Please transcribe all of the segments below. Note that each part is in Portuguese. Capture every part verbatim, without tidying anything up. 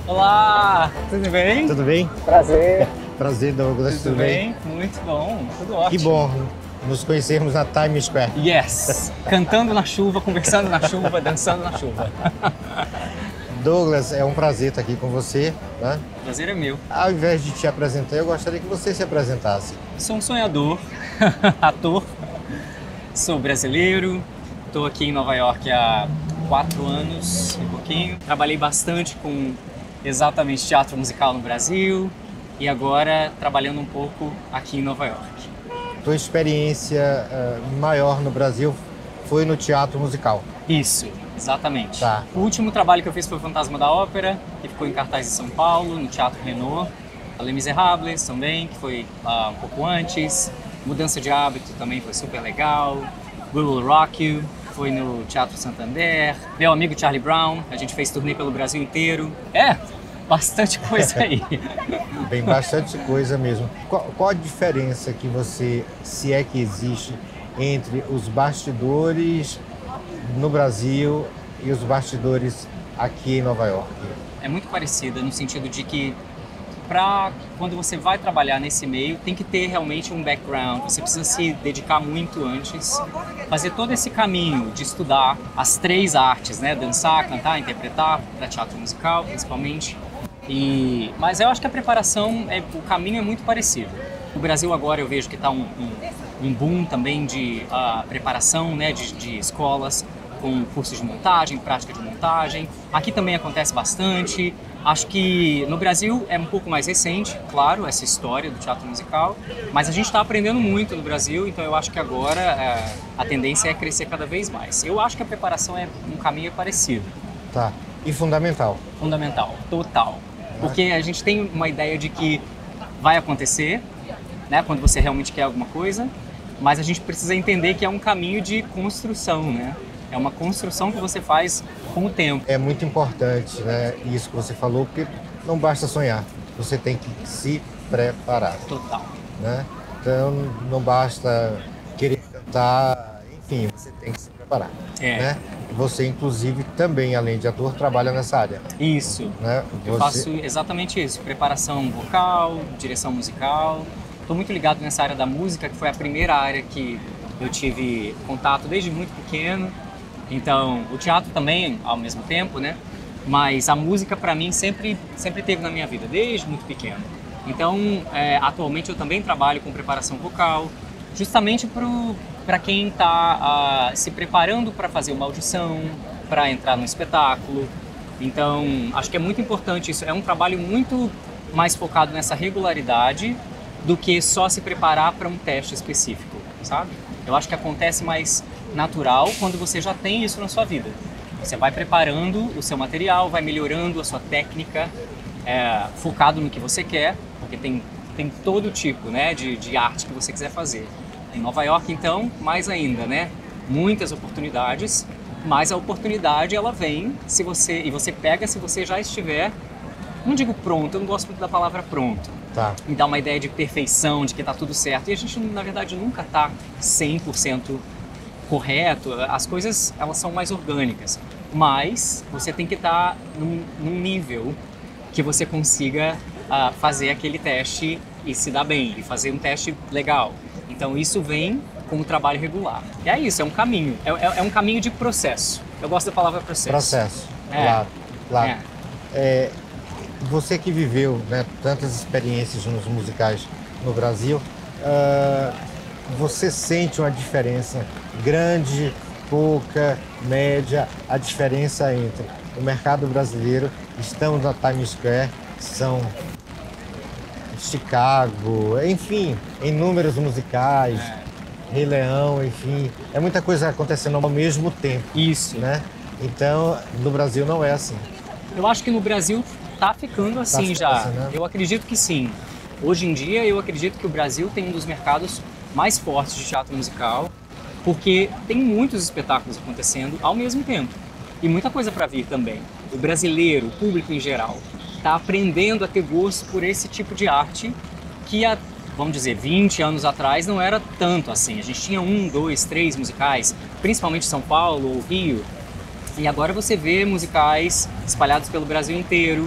Olá, tudo bem? Tudo bem? Prazer. Prazer, Douglas. Tudo, tudo bem? bem? Muito bom, tudo ótimo. Que bom nos conhecermos na Times Square. Yes! Cantando na chuva, conversando na chuva, dançando na chuva. Douglas, é um prazer estar aqui com você, né? Prazer é meu. Ao invés de te apresentar, eu gostaria que você se apresentasse. Sou um sonhador, ator, sou brasileiro, estou aqui em Nova York há quatro anos e pouquinho. Trabalhei bastante com exatamente teatro musical no Brasil e agora trabalhando um pouco aqui em Nova York. Tua experiência uh, maior no Brasil foi no teatro musical. Isso, exatamente. Tá. O último trabalho que eu fiz foi o Fantasma da Ópera, que ficou em cartaz em São Paulo, no Teatro Renault. Les Misérables também, que foi uh, um pouco antes. Mudança de Hábito também foi super legal. We Will Rock You foi no Teatro Santander. Meu amigo Charlie Brown, a gente fez turnê pelo Brasil inteiro. É, bastante coisa aí. Bem, bastante coisa mesmo. Qual, qual a diferença que você, se é que existe, entre os bastidores no Brasil e os bastidores aqui em Nova York? É muito parecida no sentido de que para quando você vai trabalhar nesse meio, tem que ter realmente um background, você precisa se dedicar muito antes, fazer todo esse caminho de estudar as três artes, né? Dançar, cantar, interpretar, para teatro musical principalmente. E, mas eu acho que a preparação, é, o caminho é muito parecido. No Brasil agora eu vejo que está um, um, um boom também de uh, preparação, né? de, de escolas com cursos de montagem, prática de montagem. Aqui também acontece bastante. Acho que no Brasil é um pouco mais recente, claro, essa história do teatro musical, mas a gente está aprendendo muito no Brasil, então eu acho que agora é, a tendência é crescer cada vez mais. Eu acho que a preparação é um caminho parecido. Tá. E fundamental? Fundamental, total. Porque a gente tem uma ideia de que vai acontecer, né, quando você realmente quer alguma coisa, mas a gente precisa entender que é um caminho de construção, né? É uma construção que você faz com o tempo. É muito importante, né, isso que você falou, porque não basta sonhar, você tem que se preparar. Total. Né? Então não basta querer cantar, enfim, você tem que se preparar. É. Né? Você, inclusive, também, além de ator, trabalha nessa área. Isso. Né? Eu Você... faço exatamente isso, preparação vocal, direção musical. Estou muito ligado nessa área da música, que foi a primeira área que eu tive contato desde muito pequeno. Então, o teatro também, ao mesmo tempo, né? Mas a música, para mim, sempre, sempre teve na minha vida, desde muito pequeno. Então, é, atualmente, eu também trabalho com preparação vocal, justamente para quem está uh, se preparando para fazer uma audição, para entrar no espetáculo. Então, acho que é muito importante isso. É um trabalho muito mais focado nessa regularidade do que só se preparar para um teste específico, sabe? Eu acho que acontece mais natural quando você já tem isso na sua vida. Você vai preparando o seu material, vai melhorando a sua técnica, é, focado no que você quer, porque tem, tem todo tipo, né, de, de arte que você quiser fazer. Em Nova York, então, mais ainda, né? Muitas oportunidades, mas a oportunidade ela vem se você e você pega se você já estiver, não digo pronto, eu não gosto muito da palavra pronto. Tá. Me dá uma ideia de perfeição, de que tá tudo certo. E a gente, na verdade, nunca tá cem por cento correto. As coisas, elas são mais orgânicas. Mas você tem que estar num, num nível que você consiga uh, fazer aquele teste e se dar bem, e fazer um teste legal. Então isso vem com o trabalho regular. E é isso, é um caminho. É, é, é um caminho de processo. Eu gosto da palavra processo. Processo, É. claro. claro. É. É, você que viveu, né, tantas experiências nos musicais no Brasil, uh, você sente uma diferença grande, pouca, média, a diferença entre o mercado brasileiro, estamos na Times Square, são Chicago, enfim, em números musicais, é. Rei Leão, enfim, é muita coisa acontecendo ao mesmo tempo. Isso. Né? Então, no Brasil não é assim. Eu acho que no Brasil tá ficando assim, tá ficando já. Assim, né? Eu acredito que sim. Hoje em dia, eu acredito que o Brasil tem um dos mercados mais fortes de teatro musical, porque tem muitos espetáculos acontecendo ao mesmo tempo e muita coisa para vir também. O brasileiro, o público em geral, está aprendendo a ter gosto por esse tipo de arte que há, vamos dizer, vinte anos atrás não era tanto assim. A gente tinha um, dois, três musicais, principalmente São Paulo ou Rio, e agora você vê musicais espalhados pelo Brasil inteiro.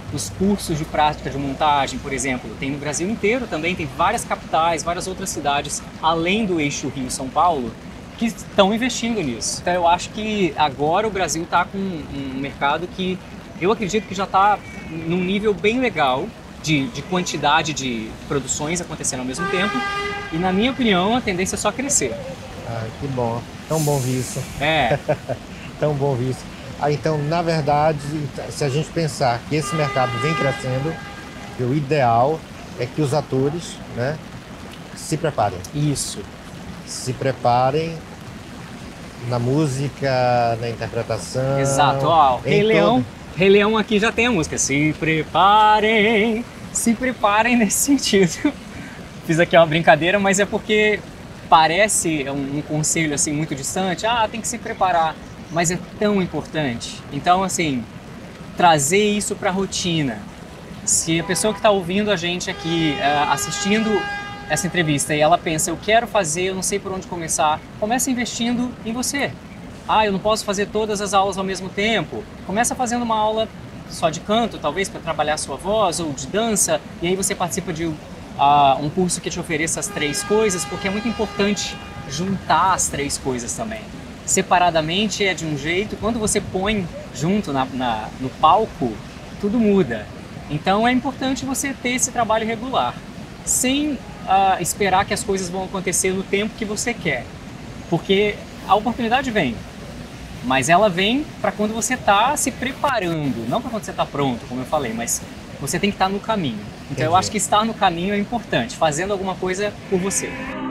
os cursos de prática de montagem, por exemplo, tem no Brasil inteiro também, tem várias capitais, várias outras cidades, além do eixo Rio-São Paulo, que estão investindo nisso. Então eu acho que agora o Brasil está com um mercado que eu acredito que já está num nível bem legal de, de quantidade de produções acontecendo ao mesmo tempo, e na minha opinião a tendência é só crescer. Ah, que bom, tão bom ver isso. É. Tão bom ver isso. Ah, então, na verdade, se a gente pensar que esse mercado vem crescendo, o ideal é que os atores, né, se preparem. Isso. Se preparem na música, na interpretação. Exato. Ó, Rei todo... Leão, Rei Leão aqui já tem a música. Se preparem, se preparem nesse sentido. Fiz aqui uma brincadeira, mas é porque parece um, um conselho assim muito distante. Ah, tem que se preparar. Mas é tão importante. Então, assim, trazer isso para a rotina. Se a pessoa que está ouvindo a gente aqui, assistindo essa entrevista, e ela pensa, eu quero fazer, eu não sei por onde começar, comece investindo em você. Ah, eu não posso fazer todas as aulas ao mesmo tempo. Começa fazendo uma aula só de canto, talvez, para trabalhar a sua voz, ou de dança, e aí você participa de uh, um curso que te ofereça as três coisas, porque é muito importante juntar as três coisas também. Separadamente é de um jeito, quando você põe junto na, na, no palco, tudo muda. Então é importante você ter esse trabalho regular, sem uh, esperar que as coisas vão acontecer no tempo que você quer. Porque a oportunidade vem, mas ela vem para quando você está se preparando, não para quando você está pronto, como eu falei, mas você tem que estar no caminho. Então Entendi. Eu acho que estar no caminho é importante, fazendo alguma coisa por você.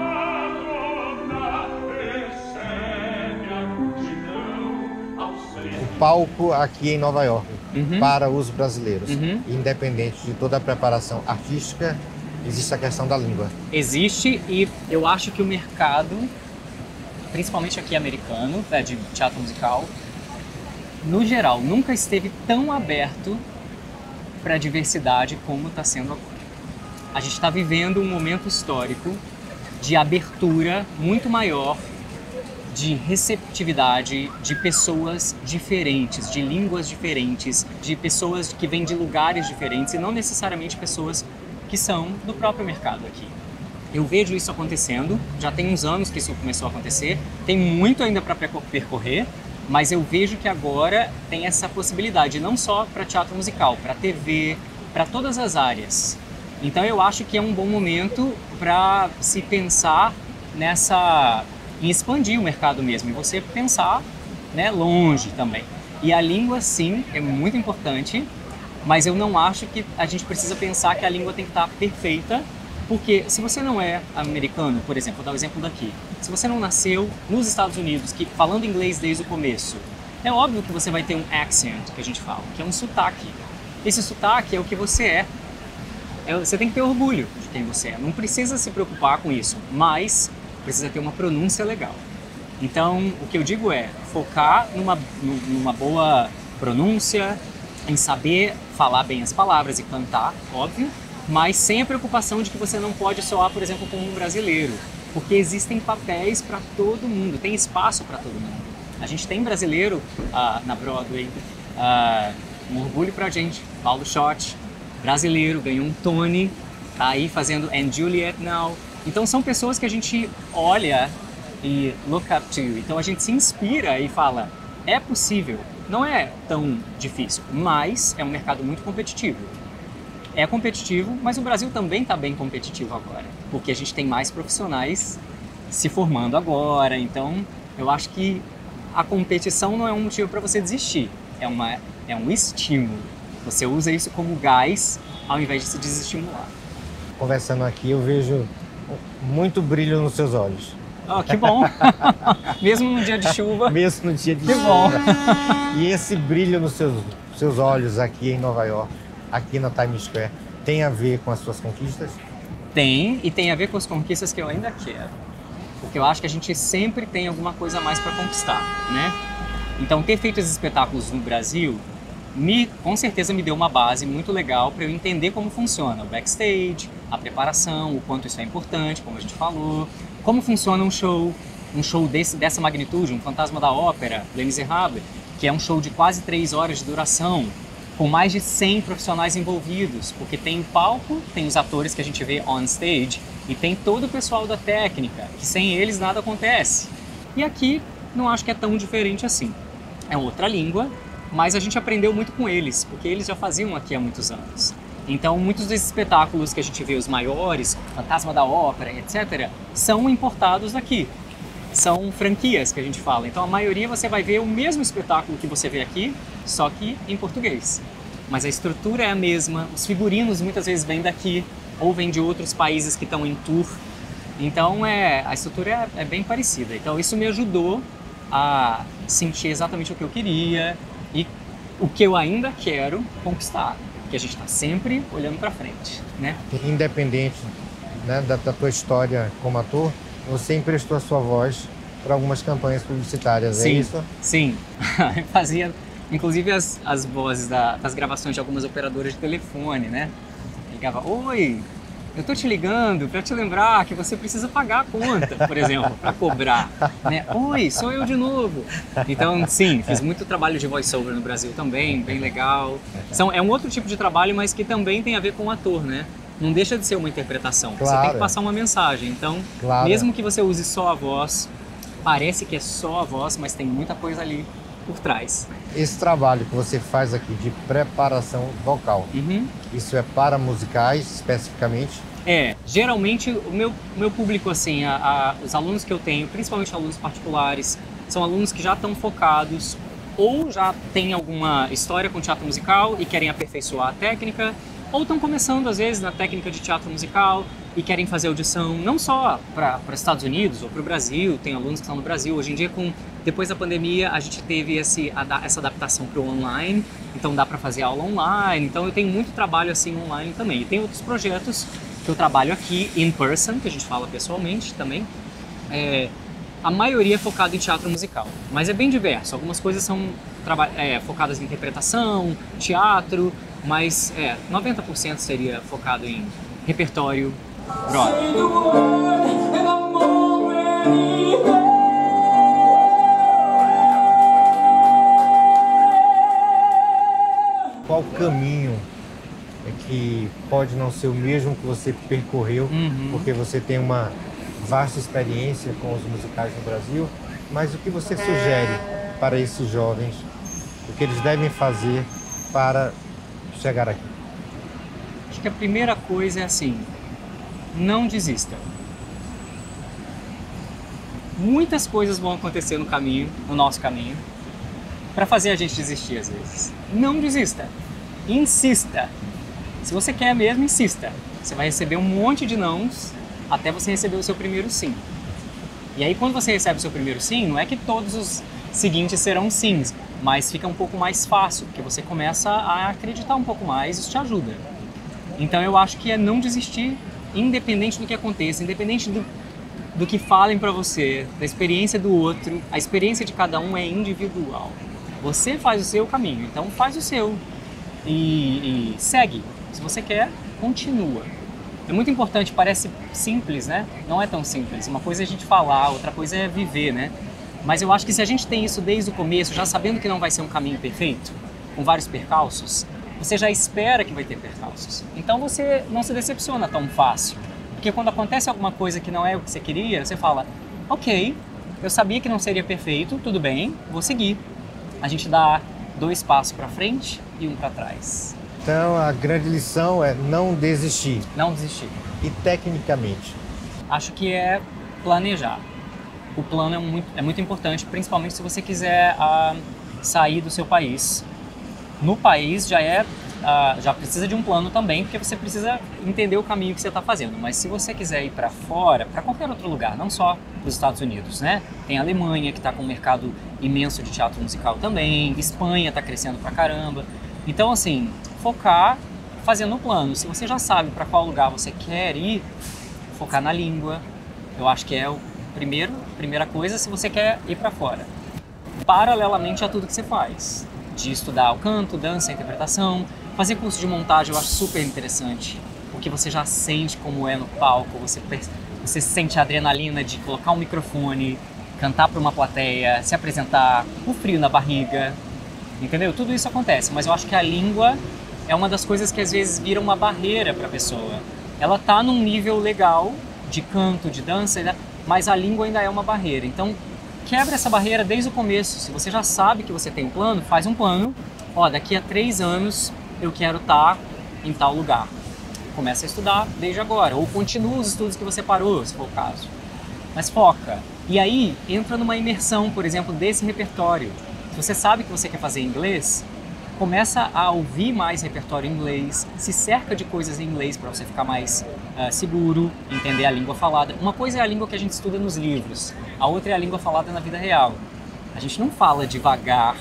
Palco aqui em Nova York, uhum. para os brasileiros, uhum. independente de toda a preparação artística, existe a questão da língua. Existe, e eu acho que o mercado, principalmente aqui americano, né, de teatro musical, no geral, nunca esteve tão aberto para a diversidade como está sendo agora. A gente está vivendo um momento histórico de abertura muito maior, de receptividade de pessoas diferentes, de línguas diferentes, de pessoas que vêm de lugares diferentes e não necessariamente pessoas que são do próprio mercado aqui. Eu vejo isso acontecendo, já tem uns anos que isso começou a acontecer, tem muito ainda para percorrer, mas eu vejo que agora tem essa possibilidade, não só para teatro musical, para T V, para todas as áreas. Então eu acho que é um bom momento para se pensar nessa... em expandir o mercado mesmo, e você pensar, né, longe também. E a língua, sim, é muito importante, mas eu não acho que a gente precisa pensar que a língua tem que estar perfeita, porque se você não é americano, por exemplo, vou dar o exemplo daqui, se você não nasceu nos Estados Unidos, que falando inglês desde o começo, é óbvio que você vai ter um accent, que a gente fala, que é um sotaque. Esse sotaque é o que você é. é você tem que ter orgulho de quem você é, não precisa se preocupar com isso, mas precisa ter uma pronúncia legal. Então, o que eu digo é focar numa, numa boa pronúncia, em saber falar bem as palavras e cantar, óbvio, mas sem a preocupação de que você não pode soar, por exemplo, como um brasileiro, porque existem papéis para todo mundo, tem espaço para todo mundo. A gente tem brasileiro uh, na Broadway, uh, um orgulho pra gente, Paulo Schott, brasileiro, ganhou um Tony, tá aí fazendo And Juliet Now. Então são pessoas que a gente olha e look up to. Então a gente se inspira e fala, é possível. Não é tão difícil, mas é um mercado muito competitivo. É competitivo, mas o Brasil também está bem competitivo agora, porque a gente tem mais profissionais se formando agora. Então eu acho que a competição não é um motivo para você desistir, é, uma, é um estímulo. Você usa isso como gás ao invés de se desestimular. Conversando aqui, eu vejo muito brilho nos seus olhos. Oh, que bom! Mesmo no dia de chuva. Mesmo no dia de que chuva. Bom! E esse brilho nos seus, seus olhos aqui em Nova York, aqui na Times Square, tem a ver com as suas conquistas? Tem, e tem a ver com as conquistas que eu ainda quero. Porque eu acho que a gente sempre tem alguma coisa a mais para conquistar, né? Então, ter feito esses espetáculos no Brasil, me, com certeza me deu uma base muito legal para eu entender como funciona o backstage, a preparação, o quanto isso é importante, como a gente falou, como funciona um show, um show desse, dessa magnitude, um Fantasma da Ópera, Les Misérables, que é um show de quase três horas de duração. com mais de cem profissionais envolvidos, porque tem o palco, tem os atores que a gente vê on stage, e tem todo o pessoal da técnica, que sem eles nada acontece. E aqui não acho que é tão diferente assim. É outra língua, mas a gente aprendeu muito com eles, porque eles já faziam aqui há muitos anos. Então, muitos desses espetáculos que a gente vê, os maiores, Fantasma da Ópera, etcétera, são importados daqui. São franquias que a gente fala. Então, a maioria você vai ver o mesmo espetáculo que você vê aqui, só que em português. Mas a estrutura é a mesma, os figurinos muitas vezes vêm daqui, ou vêm de outros países que estão em tour. Então, é, a estrutura é, é bem parecida. Então, isso me ajudou a sentir exatamente o que eu queria e o que eu ainda quero conquistar. Porque a gente está sempre olhando para frente, né? Independente, né, da, da tua história como ator, você emprestou a sua voz para algumas campanhas publicitárias, Sim, é isso? Sim, eu fazia inclusive as, as vozes da, das gravações de algumas operadoras de telefone, né? Ligava, oi, eu tô te ligando para te lembrar que você precisa pagar a conta, por exemplo, para cobrar, né? Oi, sou eu de novo. Então, sim, fiz muito trabalho de voiceover no Brasil também, bem legal. São, é um outro tipo de trabalho, mas que também tem a ver com o ator, né? Não deixa de ser uma interpretação, claro. Você tem que passar uma mensagem. Então, claro. Mesmo que você use só a voz, parece que é só a voz, mas tem muita coisa ali por trás. Esse trabalho que você faz aqui de preparação vocal, uhum. isso é para musicais especificamente? É, geralmente o meu, o meu público, assim, a, a, os alunos que eu tenho, principalmente alunos particulares, são alunos que já estão focados ou já têm alguma história com teatro musical e querem aperfeiçoar a técnica, ou estão começando às vezes na técnica de teatro musical e querem fazer audição não só para os Estados Unidos ou para o Brasil, tem alunos que estão no Brasil. Hoje em dia, com, depois da pandemia, a gente teve esse, a, essa adaptação para o online, então dá para fazer aula online, então eu tenho muito trabalho assim online também. E tem outros projetos que eu trabalho aqui, in person, que a gente fala pessoalmente também. É, a maioria é focada em teatro musical, mas é bem diverso. Algumas coisas são é, focadas em interpretação, teatro, mas é, noventa por cento seria focado em repertório Broadway. Qual caminho é que pode não ser o mesmo que você percorreu, uhum. porque você tem uma vasta experiência com os musicais no Brasil, mas o que você sugere para esses jovens, o que eles devem fazer para chegar aqui? Acho que a primeira coisa é assim, não desista. Muitas coisas vão acontecer no caminho, no nosso caminho, para fazer a gente desistir às vezes. Não desista, insista. Se você quer mesmo, insista. Você vai receber um monte de nãos até você receber o seu primeiro sim. E aí quando você recebe o seu primeiro sim, não é que todos os seguintes serão sims, mas fica um pouco mais fácil, porque você começa a acreditar um pouco mais, isso te ajuda. Então eu acho que é não desistir, independente do que aconteça, independente do, do que falem pra você, da experiência do outro. A experiência de cada um é individual. Você faz o seu caminho, então faz o seu e, e segue. Se você quer, continua. É muito importante, parece simples, né? Não é tão simples. Uma coisa é a gente falar, outra coisa é viver, né? Mas eu acho que se a gente tem isso desde o começo, já sabendo que não vai ser um caminho perfeito, com vários percalços, você já espera que vai ter percalços. Então você não se decepciona tão fácil. Porque quando acontece alguma coisa que não é o que você queria, você fala, ok, eu sabia que não seria perfeito, tudo bem, vou seguir. A gente dá dois passos para frente e um para trás. Então a grande lição é não desistir. Não desistir. E tecnicamente? Acho que é planejar. O plano é muito, é muito importante, principalmente se você quiser uh, sair do seu país. No país já é uh, já precisa de um plano também, porque você precisa entender o caminho que você está fazendo. Mas se você quiser ir para fora, para qualquer outro lugar, não só para os Estados Unidos, né? Tem a Alemanha, que está com um mercado imenso de teatro musical também. Espanha está crescendo pra caramba. Então, assim, focar fazendo o plano. Se você já sabe para qual lugar você quer ir, focar na língua. Eu acho que é o primeiro, primeira coisa se você quer ir para fora. Paralelamente a tudo que você faz. De estudar o canto, dança, interpretação, fazer curso de montagem eu acho super interessante, porque você já sente como é no palco, você, você sente a adrenalina de colocar um microfone, cantar para uma plateia, se apresentar, o frio na barriga, entendeu? Tudo isso acontece, mas eu acho que a língua é uma das coisas que às vezes vira uma barreira para a pessoa. Ela tá num nível legal de canto, de dança, mas a língua ainda é uma barreira. Então, quebra essa barreira desde o começo. Se você já sabe que você tem um plano, faz um plano. Ó, daqui a três anos eu quero estar em tal lugar. Começa a estudar desde agora, ou continua os estudos que você parou, se for o caso. Mas foca. E aí, entra numa imersão, por exemplo, desse repertório. Se você sabe que você quer fazer inglês, começa a ouvir mais repertório em inglês, se cerca de coisas em inglês para você ficar mais uh, seguro, entender a língua falada. Uma coisa é a língua que a gente estuda nos livros, a outra é a língua falada na vida real. A gente não fala devagar,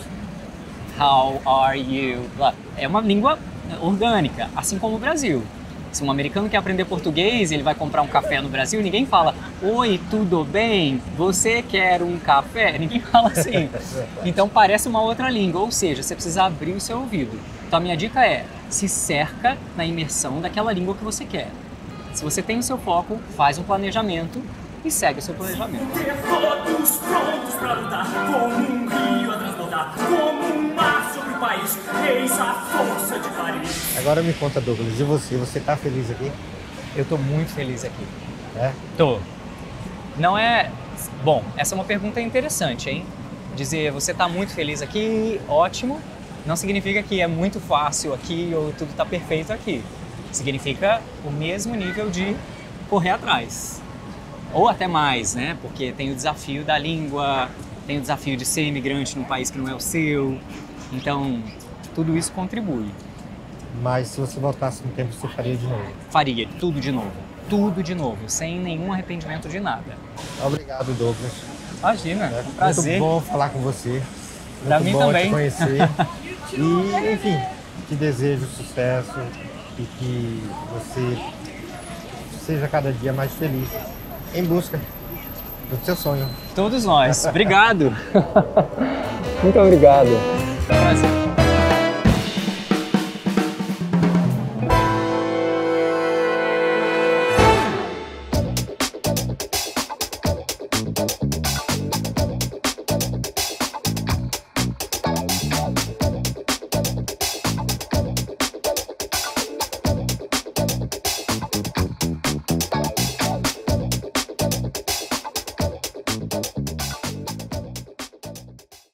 how are you, é uma língua orgânica, assim como o Brasil. Se um americano quer aprender português, ele vai comprar um café no Brasil, ninguém fala, oi, tudo bem? Você quer um café? Ninguém fala assim. Então parece uma outra língua, ou seja, você precisa abrir o seu ouvido. Então a minha dica é, se cerca na imersão daquela língua que você quer. Se você tem o seu foco, faz um planejamento e segue o seu planejamento. Todos prontos para lutar, como um rio a transbordar, como um mar sobre o país, eis a força de Paris. Agora me conta, Douglas, de você, você tá feliz aqui? Eu tô muito feliz aqui. É? Tô. Não é... Bom, essa é uma pergunta interessante, hein? Dizer, você tá muito feliz aqui, ótimo, não significa que é muito fácil aqui ou tudo tá perfeito aqui. Significa o mesmo nível de correr atrás. Ou até mais, né? Porque tem o desafio da língua, tem o desafio de ser imigrante num país que não é o seu. Então, tudo isso contribui. Mas se você voltasse no tempo, você faria de novo? Faria tudo de novo. Tudo de novo, sem nenhum arrependimento de nada. Obrigado, Douglas. Imagina, é um prazer. Muito bom falar com você. Pra Muito mim bom também. te conhecer. E, enfim, te desejo sucesso e que você seja cada dia mais feliz em busca do seu sonho. Todos nós. Obrigado. Muito obrigado. Prazer.